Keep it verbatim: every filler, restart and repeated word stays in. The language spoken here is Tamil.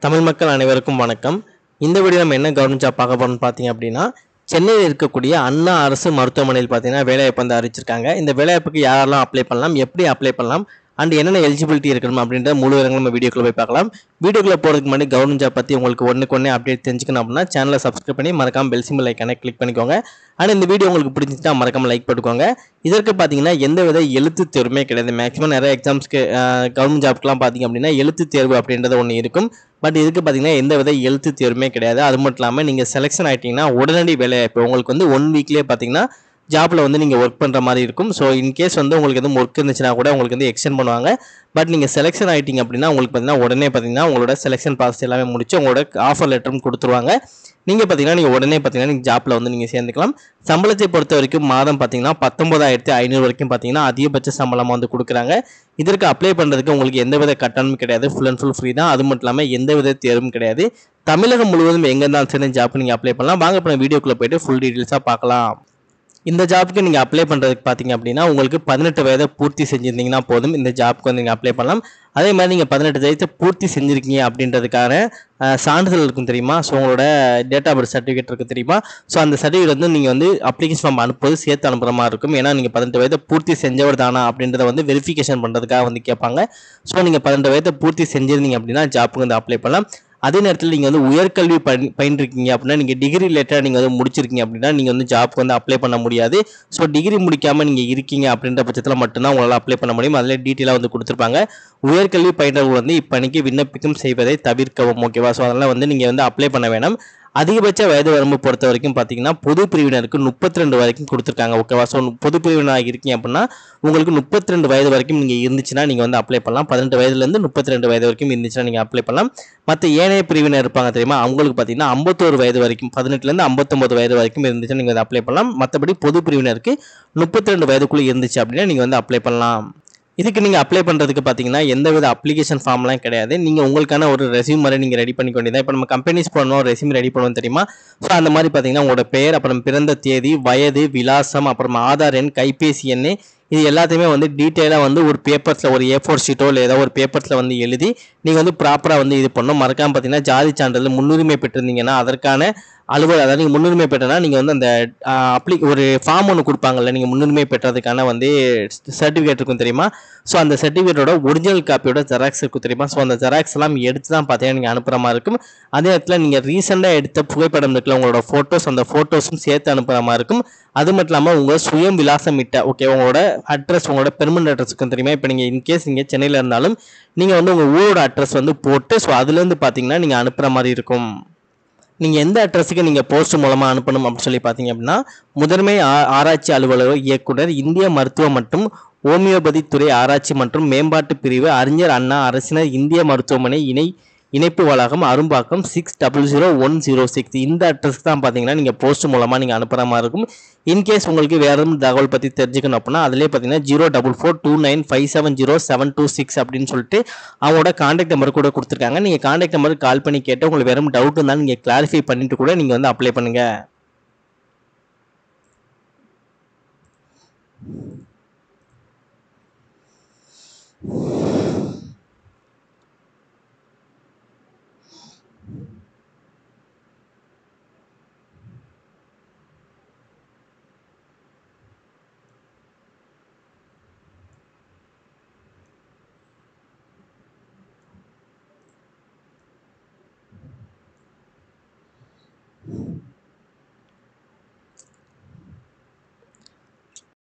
தமிழ் மக்கள் அனைவருக்கும் வணக்கம். இந்த வீடியோ நம்ம என்ன கவர்மெண்ட் ஜாப் பார்க்க போறோம்னு பார்த்தீங்க அப்படின்னா, சென்னையில் இருக்கக்கூடிய அண்ணா அரசு மருத்துவமனையில் பார்த்தீங்கன்னா வேலைவாய்ப்பு வந்து அறிவிச்சிருக்காங்க. இந்த வேலைவாய்ப்புக்கு யாரெல்லாம் அப்ளை பண்ணலாம், எப்படி அப்ளை பண்ணலாம் அண்ட் என்னென்ன எலிஜிபிலிட்டி இருக்கணும் அப்படின்ற முழு விவரங்கள் நம்ம வீடியோக்குள்ள போய் பார்க்கலாம். வீடியோக்குள்ள போறதுக்கு முன்னாடி கவர்மெண்ட் ஜாப் பற்றி உங்களுக்கு ஒன்றுக்கு ஒன்று அப்டேட் தெரிஞ்சுக்கணும் அப்படின்னா சேனலை சப்ஸ்கிரைப் பண்ணி மறக்காம பெல் சிம்பிள் ஐக்கானை கிளிக் பண்ணிக்கோங்க. அண்ட் இந்த வீடியோ உங்களுக்கு பிடிச்சிட்டா மறக்காம லைக் போட்டுக்கோங்க. இதற்கு பார்த்தீங்கன்னா எந்த வித எழுத்து தேர்வுமே கிடையாது. மேக்ஸிமம் நிறைய எக்ஸாம்ஸ்க்கு கவர்மெண்ட் ஜாப்க்குலாம் பார்த்தீங்க அப்படின்னா எழுத்து தேர்வு அப்படின்றது ஒன்று இருக்கும். பட் இதுக்கு பார்த்தீங்கன்னா எந்த வித எழுத்து தேர்வுமே கிடையாது. அது மட்டும் இல்லாமல் நீங்கள் செலெக்ஷன் ஆகிட்டீங்கன்னா உடனடி வேலைவாய்ப்பு உங்களுக்கு வந்து ஒன் வீக்லேயே பார்த்தீங்கன்னா ஜாப்ல வந்து நீங்கள் ஒர்க் பண்ணுற மாதிரி இருக்கும். ஸோ இன்கேஸ் வந்து உங்களுக்கு எதுவும் ஒர்க் இருந்துச்சுன்னா கூட உங்களுக்கு வந்து எக்ஸ்டெண்ட் பண்ணுவாங்க. பட் நீங்கள் செலெக்ஷன் ஆகிட்டீங்க அப்படின்னா உங்களுக்கு பார்த்தீங்கன்னா உடனே பார்த்தீங்கன்னா உங்களோட செலெக்ஷன் ப்ராசஸ் எல்லாமே முடிச்சு உங்களோட ஆஃபர் லெட்டரும் கொடுத்துருவாங்க. நீங்கள் பார்த்தீங்கன்னா நீங்கள் உடனே பார்த்தீங்கன்னா நீங்கள் ஜாப்பில் வந்து நீங்கள் சேர்ந்துக்கலாம். சம்பளத்தை பொறுத்த வரைக்கும் மாதம் பார்த்தீங்கன்னா பத்தொன்பதாயிரத்தி ஐநூறு வரைக்கும் பார்த்தீங்கன்னா அதிகபட்ச சம்பளம் வந்து கொடுக்குறாங்க. இதற்கு அப்ளை பண்ணுறதுக்கு உங்களுக்கு எந்தவித கட்டணமும் கிடையாது. ஃபுல் அண்ட் ஃபுல் ஃப்ரீ தான். அது மட்டும் இல்லாமல் எந்தவித தேர்வும் கிடையாது. தமிழகம் முழுவதும் எங்கே இருந்தாலும் சரி ஜாப் நீங்கள் அப்ளை பண்ணலாம். வாங்க இப்போ வீடியோக்குள்ளே போயிட்டு ஃபுல் டீட்டெயில்ஸாக பார்க்கலாம். இந்த ஜாப்புக்கு நீங்கள் அப்ளை பண்ணுறதுக்கு பார்த்தீங்க அப்படின்னா உங்களுக்கு பதினெட்டு வயதை பூர்த்தி செஞ்சுருந்தீங்கன்னா போதும் இந்த ஜாப்புக்கு வந்து நீங்கள் அப்ளை பண்ணலாம். அதே மாதிரி நீங்கள் பதினெட்டு வயதை பூர்த்தி செஞ்சுருக்கீங்க அப்படின்றதுக்கான சான்றிதழ் இருக்கும் தெரியுமா. ஸோ உங்களோட டேட் ஆஃப் பர்த் சர்டிஃபிகேட் இருக்குது தெரியுமா. ஸோ அந்த சர்டிஃபிகேட் வந்து நீங்கள் வந்து அப்ளிகேஷன் ஃபார்ம் அனுப்புவது சேர்த்து அனுப்புகிற மாதிரி இருக்கும். ஏன்னா நீங்கள் பதினெட்டு வயதை பூர்த்தி செஞ்சவர் தானா அப்படின்றத வந்து வெரிஃபிகேஷன் பண்ணுறதுக்காக வந்து கேட்பாங்க. ஸோ நீங்கள் பதினெட்டு வயதை பூர்த்தி செஞ்சிருந்தீங்க அப்படின்னா ஜாப்புக்கு வந்து அப்ளை பண்ணலாம். அதே நேரத்தில் நீங்கள் வந்து உயர்கல்வி பயின் பயின்றிருக்கீங்க அப்படின்னா நீங்கள் டிகிரி ரிலேட்டடாக நீங்கள் வந்து முடிச்சிருக்கீங்க அப்படின்னா நீங்கள் வந்து ஜாப்புக்கு வந்து அப்ளை பண்ண முடியாது. ஸோ டிகிரி முடிக்காமல் நீங்கள் இருக்கீங்க அப்படின்ற பட்சத்தில் மட்டும்தான் உங்களால் அப்ளை பண்ண முடியும். அதில் டீட்டெயிலாக வந்து கொடுத்துருப்பாங்க. உயர்கல்வி பயின்றவர்கள் வந்து இப்பணிக்கு விண்ணப்பிக்கும் செய்வதை தவிர்க்கவும். ஓகேவா. ஸோ அதனால் வந்து நீங்கள் வந்து அப்ளை பண்ண வேணாம். அதிகபட்ச வயது வரம்பு பொறுத்த வரைக்கும் பார்த்தீங்கன்னா பொது பிரிவினருக்கு முப்பத்தி ரெண்டு வரைக்கும் கொடுத்துருக்காங்க. ஓகேவா. ஸோ பொது பிரிவினராக இருக்கீங்க அப்படின்னா உங்களுக்கு முப்பத்தி ரெண்டு வயது வரைக்கும் நீங்கள் இருந்துச்சுன்னா நீங்கள் வந்து அப்ளை பண்ணலாம். பதினெட்டு வயதுலேருந்து முப்பத்தி ரெண்டு வயது வரைக்கும் இருந்துச்சுன்னா நீங்கள் அப்ளை பண்ணலாம். மற்ற ஏனைய பிரிவினர் இருப்பாங்க தெரியுமா, அவங்களுக்கு பார்த்தீங்கன்னா ஐம்பத்தோரு வயது வரைக்கும் பதினெட்டுலேருந்து ஐம்பத்தொம்பது வயது வரைக்கும் இருந்துச்சுன்னா நீங்கள் வந்து அப்ளை பண்ணலாம். மற்றபடி பொது பிரிவினருக்கு முப்பத்தி ரெண்டு வயதுக்குள்ளே இருந்துச்சு அப்படின்னா நீங்கள் வந்து அப்ளை பண்ணலாம். இதுக்கு நீங்கள் அப்ளை பண்ணுறதுக்கு பார்த்தீங்கன்னா எந்த வித அப்ளிகேஷன் ஃபார்ம்லாம் கிடையாது. நீங்கள் உங்களுக்கான ஒரு ரெஸ்யூம் மாதிரி நீங்கள் ரெடி பண்ணிக்க வேண்டியதான். இப்போ நம்ம கம்பெனிஸ் பண்ணோம் ரெஸ்யூம் ரெடி பண்ணுவோம் தெரியுமா. ஸோ அந்த மாதிரி பார்த்தீங்கன்னா உங்களோட பெயர், அப்புறம் பிறந்த தேதி, வயது, விலாசம், அப்புறம் ஆதார் எண், கைபேசி எண், இது எல்லாத்தையுமே வந்து டீட்டெயிலாக வந்து ஒரு பேப்பர்ஸில் ஒரு ஏ ஃபோர் ஷீட்டோ இல்லை ஏதோ ஒரு பேப்பர்ஸில் வந்து எழுதி நீங்கள் வந்து ப்ராப்பராக வந்து இது பண்ணணும். மறக்காமல் பார்த்தீங்கன்னா ஜாதி சான்றிதழ் முன்னுரிமை பெற்றிருந்தீங்கன்னா அதற்கான அலுவலர், அதாவது நீங்கள் முன்னுரிமை பெற்றனா நீங்கள் வந்து அந்த அப்ளி ஒரு ஃபார்ம் ஒன்று கொடுப்பாங்கல்ல, நீங்கள் முன்னுரிமை பெற்றதுக்கான வந்து சர்டிஃபிகேட் இருக்கும் தெரியுமா. ஸோ அந்த சர்டிஃபிகேட்டோட ஒரிஜினல் காப்பியோட ஜெராக்ஸ் இருக்கும் தெரியுமா. ஸோ அந்த ஜெராக்ஸ் எல்லாம் எடுத்து தான் பார்த்தீங்கன்னா நீங்கள் அனுப்புகிற மாதிரி இருக்கும். அதே நேரத்தில் நீங்கள் ரீசெண்டாக எடுத்த புகைப்படம் இருக்குல்ல உங்களோட ஃபோட்டோஸ், அந்த ஃபோட்டோஸும் சேர்த்து அனுப்புகிற மாதிரி இருக்கும். அது மட்டும் இல்லாமல் உங்கள் சுயம் விலாசம் இட்ட ஓகே உங்களோட அட்ரஸ், உங்களோட பெர்மனன்ட் அட்ரஸ் இருக்கும் தெரியுமா. இப்போ நீங்கள் இன்கேஸ் நீங்கள் சென்னையில் இருந்தாலும் நீங்கள் வந்து உங்கள் ஊரோட அட்ரஸ் வந்து போட்டு ஸோ அதுலேருந்து பார்த்தீங்கன்னா நீங்கள் அனுப்புகிற மாதிரி இருக்கும். நீங்கள் எந்த அட்ரஸுக்கு நீங்கள் போஸ்ட் மூலமாக அனுப்பணும் அப்படின்னு சொல்லி பார்த்தீங்க அப்படின்னா முதன்மை ஆராய்ச்சி அலுவலர் இயக்குனர், இந்திய மருத்துவ மற்றும் ஹோமியோபதி துறை ஆராய்ச்சி மற்றும் மேம்பாட்டு பிரிவு, அறிஞர் அண்ணா அரசினர் இந்திய மருத்துவமனை இணை இணைப்பு வளாகம், Arumbakkam, six double zero one zero six இந்த அட்ரஸ்க்கு தான் பார்த்தீங்கன்னா நீங்கள் போஸ்ட் மூலமாக நீங்கள் அனுப்புகிற மாதிரி இருக்கும். இன்கேஸ் உங்களுக்கு வேறு எதுவும் தகவல் பற்றி தெரிஞ்சுக்கணும் அப்படின்னா அதிலே பார்த்தீங்கன்னா zero double four two nine five seven zero seven two six அப்படின்னு சொல்லிட்டு அவங்களோட கான்டாக்ட் நம்பர் கூட கொடுத்துருக்காங்க. நீங்கள் கான்டாக்ட் நம்பருக்கு கால் பண்ணி கேட்டு உங்களுக்கு வெறும் டவுட் இருந்தாலும் நீங்கள் கிளாரிஃபை பண்ணிட்டு கூட நீங்கள் வந்து அப்ளை பண்ணுங்கள்.